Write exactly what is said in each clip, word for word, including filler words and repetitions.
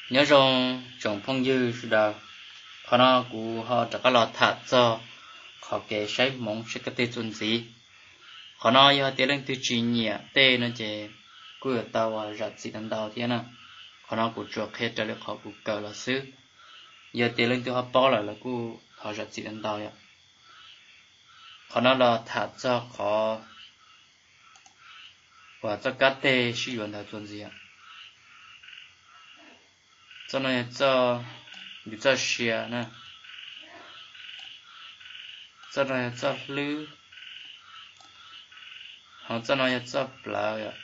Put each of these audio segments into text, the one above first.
nhớ rằng trong phong dư sự đó họ nó của họจะก็รอถัดcho họ kể sai mong sẽ có thể chuẩn gì họ nói họ tiến lên từ chỉ nhẹ tê nó chỉ cứ tàu à giặt gì đằng đầu thế nào họ nói của chuột hết trở lại họ của cờ là xứ giờ tiến lên từ họ bỏ lại là của họ giặt gì đằng đầu vậy họ nói là thật cho họ và cho các tê sử dụng là chuẩn gì ạ cho nên cho bị cho xìa nè cho nên cho lư họ cho nó cho blau ạ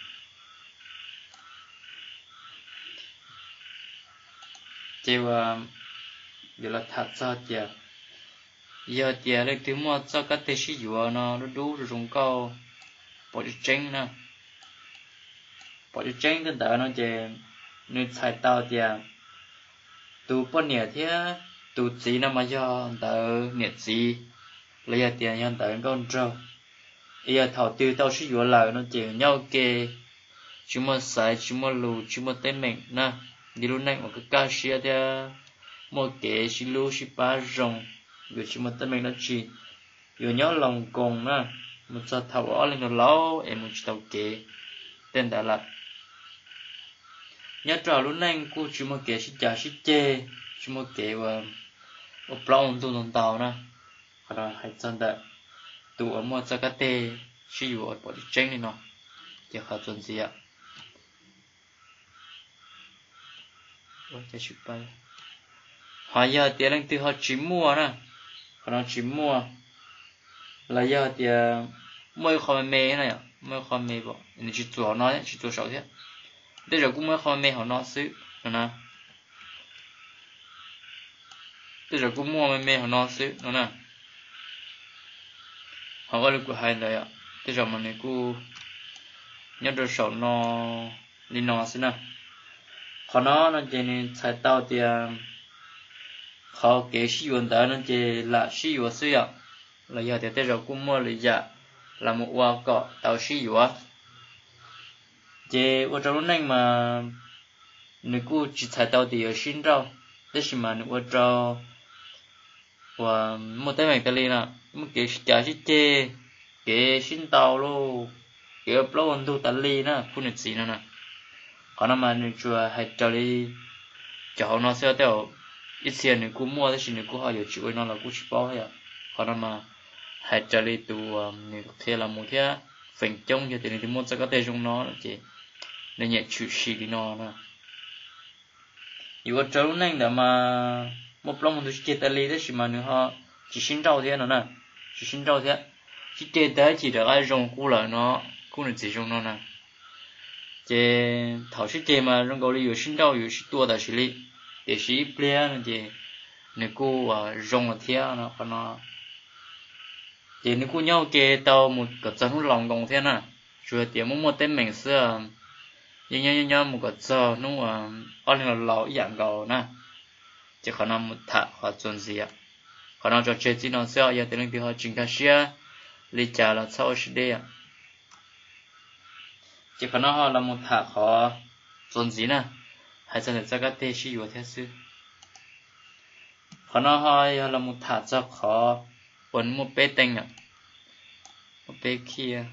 chiều giờ là thật cho chiều giờ chiều lấy thứ mua cho các tê sử dụng nó nó đủ rồi dùng câu bỏ đi tránh nè bỏ đi tránh cái đó nó chỉ nên xài tao chiều tụ bao nhiêu thế tụ gì nó mà do tờ nhiệt gì lấy ra tiền nhân tờ con trâu giờ thầu tiêu tao sử dụng lại nó chỉ nhau kê chúng mà xài chúng mà lù chúng mà tên mình nè đi lúc này một cái cá xia thế một kê xí lù xí ba rồng rồi chúng mà tên mình nó chỉ rồi nhớ lòng cùng nè một giờ thầu ở lên nó lâu em một tàu kê tên đã là nhớ trò lúc này cô chú mà kể xí chả xí chê chú mà kể và ở plong tu tông tàu nè hoặc là hay chân đợi tụ ở mua cho các tê sử dụng ở bỏ đi tranh này nó chỉ khó chuẩn gì ạ ôi cái chụp bay họ giờ tiền lên từ họ chỉ mua nè họ nó chỉ mua là giờ thì mua kho mè này mua kho mè bỏ nên chỉ做nó chỉ做少些bây giờ cũng mới không mấy họ nó xứ rồi nè bây giờ cũng mua mấy họ nó xứ rồi nè họ có được của hai đời ạ bây giờ mình này cũng nhớ được sổ nó đi nó xứ nè họ nó nó chỉ nên xài tao thì họ kể sử dụng đó nó chỉ là sử dụng xứ ạ là giờ thì bây giờ cũng mua lấy dạ là một hoa cọ tao sử dụng chế ở trong lúc này mà nếu cô chỉ thấy tao thì ở xin rau, thế thì mà nếu ở trong và một cái mảng tali nè, một cái chả chỉ chế cái xin tao luôn, cái upload tu tali nè, phun được gì nữa nè, còn mà nếu chùa hay cho đi cho nó sẽ theo ít tiền nếu cô mua thì nếu cô họ有chịu nó là cô chỉ bao hết, còn mà hay cho đi tu nếu thế là một thế phần trong như thế này thì mua sẽ có thể dùng nó chị nên nhẹ chịu xì đi nó nè dù cho lúc này đã mà một lòng một đứa chơi tay đấy chỉ mà nữa họ chỉ xin trâu thế nó nè chỉ xin trâu thế chỉ chơi tới chỉ được ai dùng cú lại nó cú là chỉ dùng nó nè chơi thảo sĩ chơi mà trong câu đi dù xin trâu dù xin tua tại xử lý để sĩ plea nó chơi nếu cú à dùng là thế nó còn nó chơi nếu cú nhau chơi tàu một cái chân hút lòng đồng thế nè rồi tiền muốn một tên mình xưa nhưng nhưng nhưng một cái giờ nó mà ở đây là lão dạng gạo nè chỉ khả năng một thà hoặc chuẩn gì ạ khả năng cho chơi chỉ nó sẽ giờ tới lần thứ hai chính khai xia lý trả là sau sẽ đây ạ chỉ khả năng họ là một thà họ chuẩn gì nè hay là cho các tế sử dụng theo sư khả năng họ là một thà cho họ vẫn một bê tinh ạ một bê kia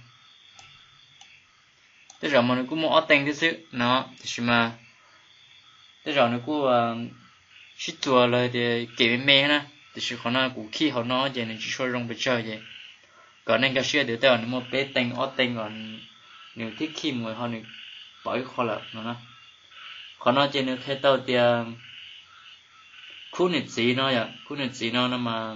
thế rồi mà nó cũng mua tên cái sự nó thì mà thế rồi nó cũng xích chùa lời thì kể với mẹ nè thì sự khó nó cũng khi họ nói vậy nên chỉ cho rong bị chơi vậy còn nên cái sự để tao nó mua bé tên ở tên còn nếu thích khi người họ này bỏ khó là nó nè khó nói trên nếu thấy tao thì khu này gì nó vậy khu này gì nó nó mà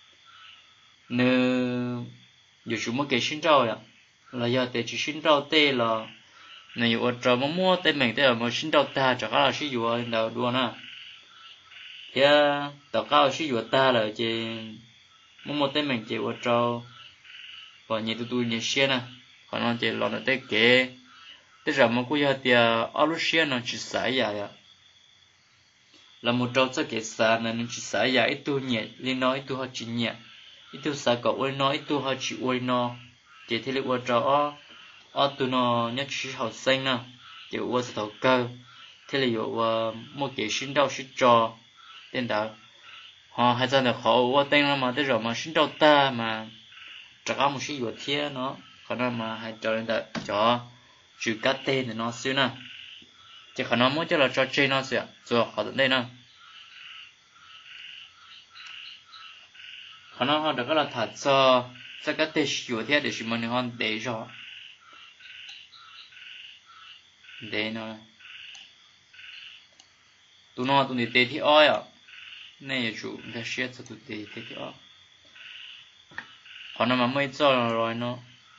nếu dù chúng mua cái xin trâu vậy là giờ để chỉ xin trâu tê là này ở trâu mà mua tê mình tê là mà xin trâu ta chắc là sử dụng đầu đua nè thì tao cao sử dụng ta là chỉ mua mua tê mình chỉ ở trâu và nhiều tụi tụi nhiều xe nè còn nó chỉ lo nó tê kế tê rồi mà cô giờ thì ở lúc xe nó chỉ xài vậy là một trâu cho cái xài này nó chỉ xài vậy ít tu nhẹ liên nói ít tu họ chỉ nhẹ ít tu xài cậu ơi nói ít tu họ chỉ ơi nó chỉ thấy là ở trâu ở ở tụi nó nhất trí học sinh nè chỉ ở sẽ đầu cơ thế là dụ một cái sinh đầu sinh trò tên đó họ hay rằng là họ qua tên nó mà tới rồi mà sinh đầu ta mà chắc ăn một sinh dụ thế nó khả năng mà hay cho nên là cho chữ cá tên thì nó xíu nè chỉ khả năng muốn cho là cho chơi nó xíu rồi họ đến đây nè khả năng họ được cái là thật cho cho cái tên dụ thế để chúng mình họ để cho để nó tụi nó tụi này để thì oi à này chủ người share cho tụi để để thì oi họ nó mà mới cho rồi nó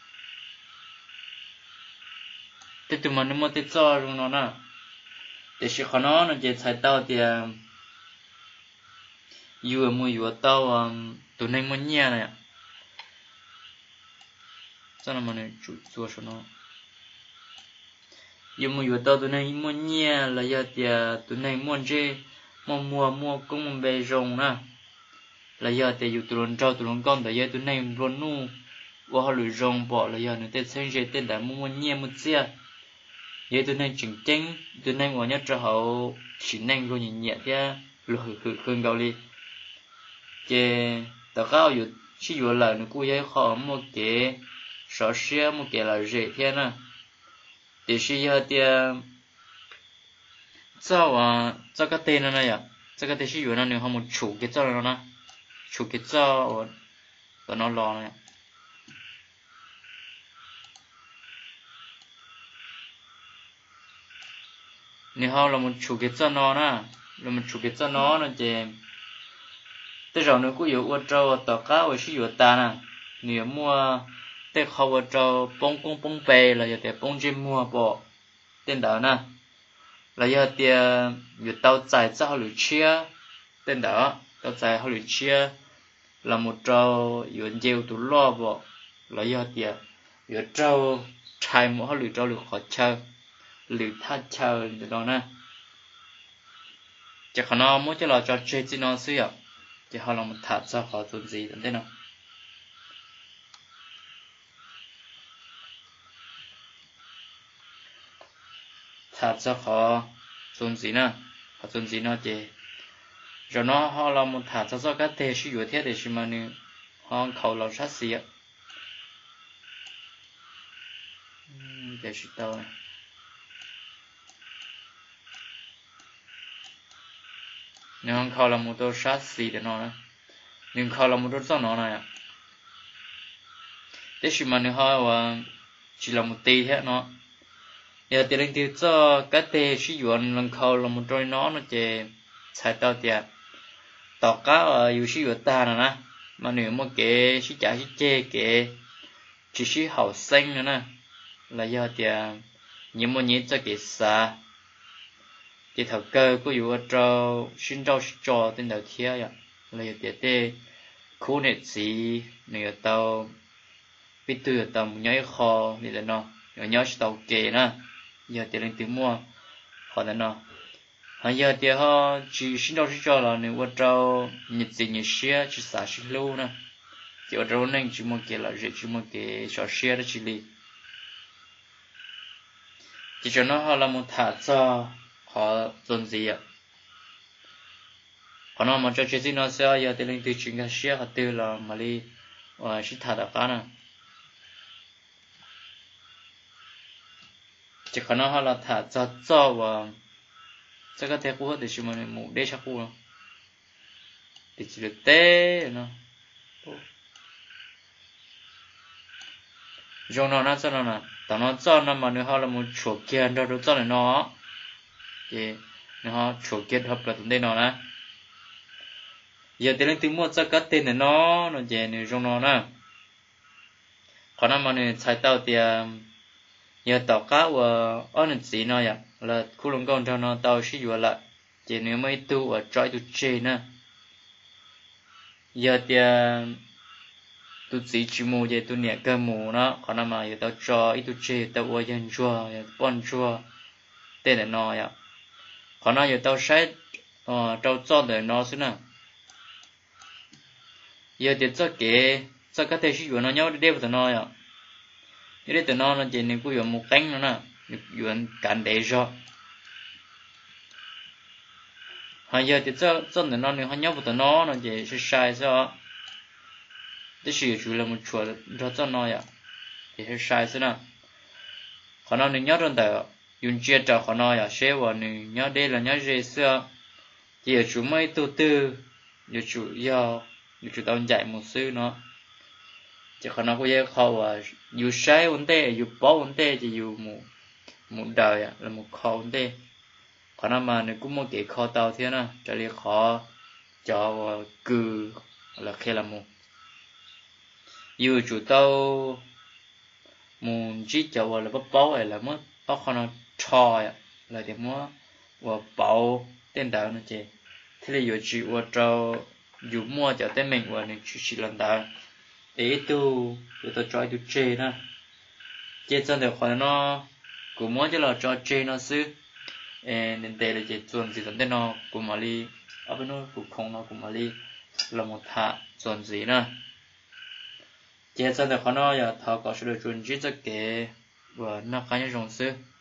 thế tụi mình nó mới tới cho rồi nó nè để sự khó nó nó chỉ xài tao thì vừa mua vừa tao tụi này muốn nhẹ này cho nên mà này chủ做什么vừa mua vừa tao tụi này muốn nhẹ là giờ thì tụi này muốn chơi mua mua mua cũng muốn về rồng nè là giờ thì tụi nó trâu tụi nó con tại giờ tụi này luôn nu và họ lười rồng bỏ là giờ nó tới xem chơi tên đã mua mua nhẹ một chia vậy tụi này chỉnh chỉnh tụi này ngồi nhớ cho họ chỉ nên rồi nhẹ nhẹ thế rồi hư hư gạo đi cái tao caoอยู่chỉอยู่là nó cũng vậy họ một cái sở xe một cái là dễ thế nè để sử dụng thì cho à cho cái tên này à cho cái tên sử dụng nó nếu họ một chủ cái cho nó nè chủ cái cho và nó lo này nếu họ là một chủ cái cho nó nè là một chủ cái cho nó nó chỉ tới rồi nó cũng有我找到cá我是有单啊nếu mua tới họ我找bông bông bông bè là giờ để bông trên mua bỏ tên đó nè là giờ tiền有tàu chạy cho họ lựa chia tên đó tàu chạy họ lựa chia là một trâu有nhiều tụ lo bỏ là giờ tiền有trâu chạy một họ lựa trâu lựa họ chơi lựa thắt chơi đó nè chỉ khả năng muốn cho là cho chơi chỉ nó xíu chỉ họ làm một thắt cho họ做gì thế nào thắt cho họ做gì nè họ做gì nó chỉ rồi nó họ làm một thắt cho cho các thế sử dụng thế để xem mà nè họ khẩu lòng sát xì để sử tao này nếu không khâu là một đôi sát xì để nó nhưng khâu là một đôi cho nó này thế chỉ mà nếu họ chỉ là một tí thế nó giờ tiền tiêu cho cái tê sử dụng lần khâu là một đôi nó nó chỉ xài tao tiền tao cá ở yêu sử dụng ta nè mà nếu mà cái sử trả sử chê cái chỉ sử hậu sinh nữa nè là giờ tiền những một nhị cho cái xa cái thầu cơ của yêu trâu sinh trâu trò tên đầu thia vậy là giờ tiền khu này gì này tao biết từ tao nhảy kho này là nó nhảy tao kề nè giờ tiền lên tiền mua họ là nó họ giờ tiền họ chỉ sinh trâu trò là nếu trâu nhật gì nhật xia chỉ xả xí lâu nè chỉ trâu nên chỉ một cái là chỉ chỉ một cái xả xia đó chỉ li chỉ cho nó họ là một thả cho họ做gì ạ họ nói mà cho chơi gì nó sẽ giờ tiền lên từ chuyện cái xia họ từ là mà đi và chỉ thả được cái nè chỉ có nó họ là thả cho cho và cho cái thế của thì chúng mình muốn để chắc của thì chỉ được té nó dùng nó nó cho nó nè tao nó cho nó mà nếu họ là một chuột kia đâu đâu cho nó thì nó chuột kết hợp là tụi đây nó nè giờ tiền lên tiếng mua cho cái tên này nó nó về này dùng nó nè còn nó mà này xài tao thì giờ tao cá và ăn gì nó vậy là khu lồng con cho nó tao sử dụng lại chỉ nếu mấy tu ở trái tu chơi nè giờ thì tu chỉ chỉ mua về tu nhẹ cơ mù nó còn nó mà giờ tao cho ít tu chơi tao qua dân chua bọn chua tên này nó vậy còn nó giờ tao sai ờ tao cho để nó xí nè giờ thì cho cái cho cái thể sử dụng nó nhau để đeo từ nó vậy như thế từ nó nó chỉ nên có dùng một cánh nữa nè dùng cản để cho họ giờ thì cho cho nên nó nếu họ nhớ một tờ nó nó chỉ sẽ sai sao thế sự chủ là một chuột cho cho nó vậy thì sẽ sai thế nào họ nói nếu nhớ trong tờ dùng chia cho họ nói à sẽ vào nếu nhớ đây là nhớ gì xưa thì chủ mấy tu tư giờ chủ giờ giờ chủ tao dạy một sư nó chỉ họ nói có gì khó à dù sai vấn đề dù bỏ vấn đề chỉ dù một một đời à là một khó vấn đề họ nói mà nếu cũng một cái khó tao thế nào cho nên khó cho cừ là khi là một dù chủ tao muốn chỉ cho vào là bắt bảo là mất bắt họ nó trò là để mua và bảo tên đạo nó chứ thế là dù chịu và cho dù mua cho tên mình và nên chịu chịu lần đạo để tu để tôi cho tu chơi nè chơi chân được khỏi nó cũng muốn cho là cho chơi nó xứ nên đây là chơi chuẩn gì tận nó cũng mà đi ở bên nó cũng không nó cũng mà đi là một thạ chuẩn gì nè chơi chân được khỏi nó giờ thọ có sự được chuẩn chỉ cho cái và nó cái như rồng xứ